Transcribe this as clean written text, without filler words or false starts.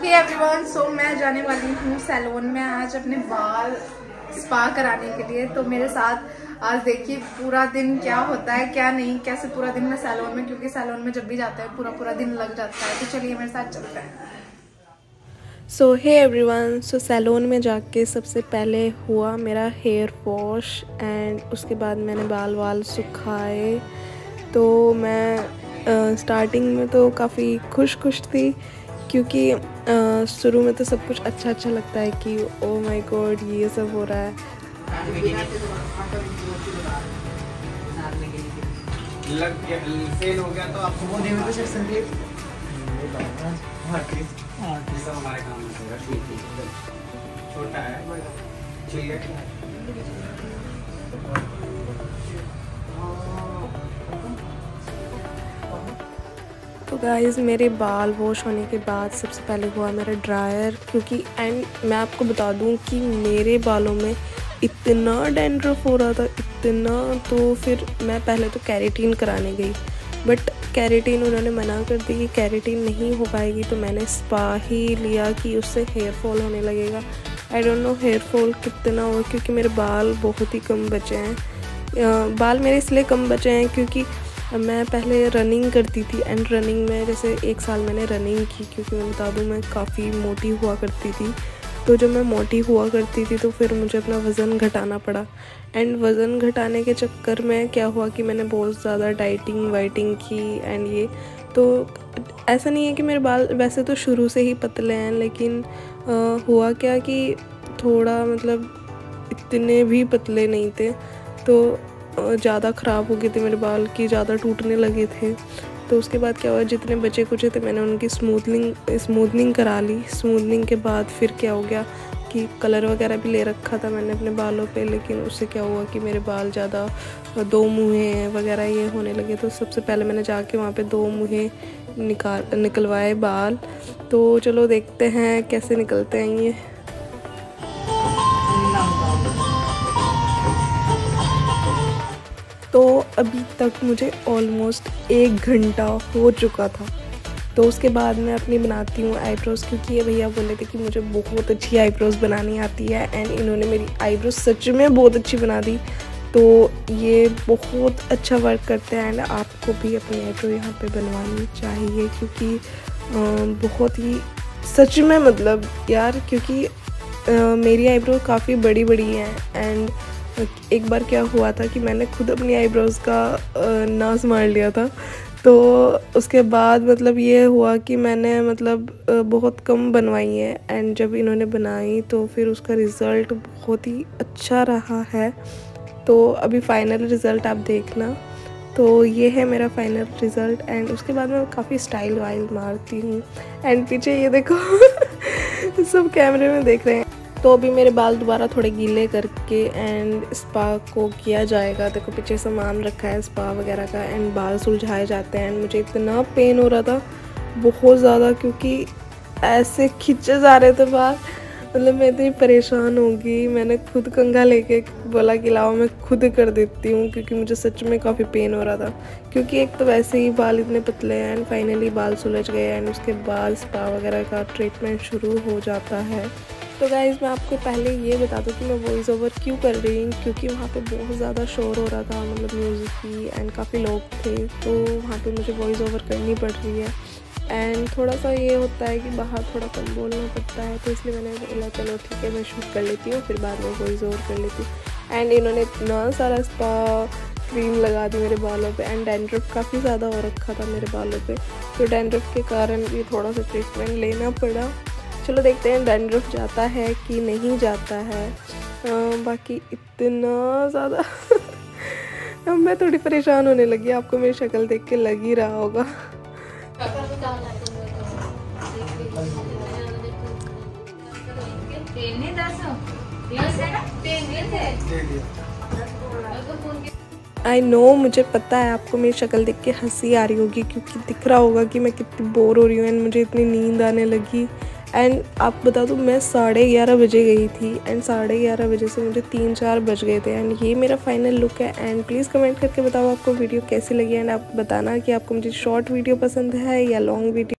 Hey everyone, सो मैं जाने वाली हूँ सैलून में आज अपने बाल स्पा कराने के लिए। तो मेरे साथ आज देखिए पूरा दिन क्या होता है क्या नहीं, कैसे पूरा दिन मैं सैलून में, क्योंकि सैलून में जब भी जाते हैं पूरा दिन लग जाता है। तो चलिए मेरे साथ चलते हैं। सो हे एवरीवन, सो सैलून में जाके सबसे पहले हुआ मेरा हेयर वॉश एंड उसके बाद मैंने बाल सुखाए। तो मैं स्टार्टिंग में तो काफ़ी खुश थी, क्योंकि शुरू में तो सब कुछ अच्छा लगता है कि ओ माय गॉड ये सब हो रहा है। सेल हो गया तो आपको वो नहीं सेक्शन दे हमारे काम में छोटा है, ठीक है। तो गाइज़ मेरे बाल वॉश होने के बाद सबसे पहले हुआ मेरा ड्रायर, क्योंकि एंड मैं आपको बता दूं कि मेरे बालों में इतना डैंड्रफ हो रहा था, इतना। तो फिर मैं पहले तो केराटिन कराने गई, बट केराटिन उन्होंने मना कर दी कि केराटिन नहीं हो पाएगी। तो मैंने स्पा ही लिया कि उससे हेयर फॉल होने लगेगा। I don't know hair fall कितना हो, क्योंकि मेरे बाल बहुत ही कम बचे हैं। बाल मेरे इसलिए कम बचे हैं क्योंकि मैं पहले रनिंग करती थी एंड रनिंग में जैसे 1 साल मैंने रनिंग की, क्योंकि मैं बता दूं मैं काफ़ी मोटी हुआ करती थी। तो जब मैं मोटी हुआ करती थी तो फिर मुझे अपना वज़न घटाना पड़ा एंड वज़न घटाने के चक्कर में क्या हुआ कि मैंने बहुत ज़्यादा डाइटिंग की एंड ये। तो ऐसा नहीं है कि मेरे बाल वैसे तो शुरू से ही पतले हैं, लेकिन हुआ क्या कि थोड़ा मतलब इतने भी पतले नहीं थे, तो ज़्यादा ख़राब हो गए थे मेरे बाल की, ज़्यादा टूटने लगे थे। तो उसके बाद क्या हुआ, जितने बचे कुचे थे मैंने उनकी स्मूथनिंग करा ली। स्मूथनिंग के बाद फिर क्या हो गया कि कलर वगैरह भी ले रखा था मैंने अपने बालों पे, लेकिन उससे क्या हुआ कि मेरे बाल ज़्यादा 2 मुँहे वगैरह ये होने लगे। तो सबसे पहले मैंने जाके वहाँ पे 2 मुँहे निकलवाए बाल। तो चलो देखते हैं कैसे निकलते हैं ये। तो अभी तक मुझे ऑलमोस्ट 1 घंटा हो चुका था। तो उसके बाद मैं अपनी बनाती हूँ आईब्रोज़, क्योंकि ये भैया बोले थे कि मुझे बहुत अच्छी आईब्रोज़ बनानी आती है एंड इन्होंने मेरी आईब्रोज़ सच में बहुत अच्छी बना दी। तो ये बहुत अच्छा वर्क करते हैं एंड आपको भी अपनी आईब्रो यहाँ पे बनवानी चाहिए, क्योंकि बहुत ही सच में मतलब यार, क्योंकि मेरी आईब्रो काफ़ी बड़ी हैं एंड एक बार क्या हुआ था कि मैंने खुद अपनी आईब्रोज़ का नाश मार लिया था। तो उसके बाद मतलब ये हुआ कि मैंने मतलब बहुत कम बनवाई है एंड जब इन्होंने बनाई तो फिर उसका रिज़ल्ट बहुत ही अच्छा रहा है। तो अभी फाइनल रिज़ल्ट आप देखना। तो ये है मेरा फाइनल रिज़ल्ट एंड उसके बाद मैं काफ़ी स्टाइल वाइल मारती हूँ एंड पीछे ये देखो सब कैमरे में देख रहे हैं। तो अभी मेरे बाल दोबारा थोड़े गीले करके एंड स्पा को किया जाएगा। देखो पीछे सामान रखा है स्पा वगैरह का एंड बाल सुलझाए जाते हैं एंड मुझे इतना पेन हो रहा था बहुत ज़्यादा, क्योंकि ऐसे खींचे जा रहे थे बाल, मतलब मैं इतनी परेशान हो गई। मैंने खुद कंघा लेके बोला कि लाओ मैं खुद कर देती हूँ, क्योंकि मुझे सच में काफ़ी पेन हो रहा था, क्योंकि एक तो वैसे ही बाल इतने पतले हैं एंड फाइनली बाल सुलझ गए एंड उसके बाद स्पा वगैरह का ट्रीटमेंट शुरू हो जाता है। तो गाइज़ मैं आपको पहले ये बता दूँ कि मैं वॉइस ओवर क्यों कर रही हूँ, क्योंकि वहाँ पे बहुत ज़्यादा शोर हो रहा था, मतलब म्यूज़िक की एंड काफ़ी लोग थे, तो वहाँ पे मुझे वॉइस ओवर करनी पड़ रही है एंड थोड़ा सा ये होता है कि बाहर थोड़ा कम बोलना पड़ता है। तो इसलिए मैंने बोला चलो ठीक है मैं शूट कर लेती हूँ, फिर बाद में वॉइस ओवर कर लेती हूँ। एंड इन्होंने इतना सारा स्पा क्रीम लगा दी मेरे बालों पे एंड डैंड्रफ काफ़ी ज़्यादा हो रखा था मेरे बालों पे, तो डैंड्रफ के कारण भी थोड़ा सा ट्रीटमेंट लेना पड़ा। चलो देखते हैं डैंड्रफ जाता है कि नहीं जाता है। बाकी इतना ज़्यादा अब मैं थोड़ी परेशान होने लगी, आपको मेरी शक्ल देख के लग ही रहा होगा। आई नो, मुझे पता है आपको मेरी शक्ल देख के हंसी आ रही होगी, क्योंकि दिख रहा होगा कि मैं कितनी बोर हो रही हूँ एंड मुझे इतनी नींद आने लगी। एंड आप बता दूँ मैं 11:30 बजे गई थी एंड 11:30 बजे से मुझे 3-4 बज गए थे एंड ये मेरा फाइनल लुक है। एंड प्लीज़ कमेंट करके बताओ आपको वीडियो कैसी लगी एंड आप बताना कि आपको मुझे शॉर्ट वीडियो पसंद है या लॉन्ग वीडियो।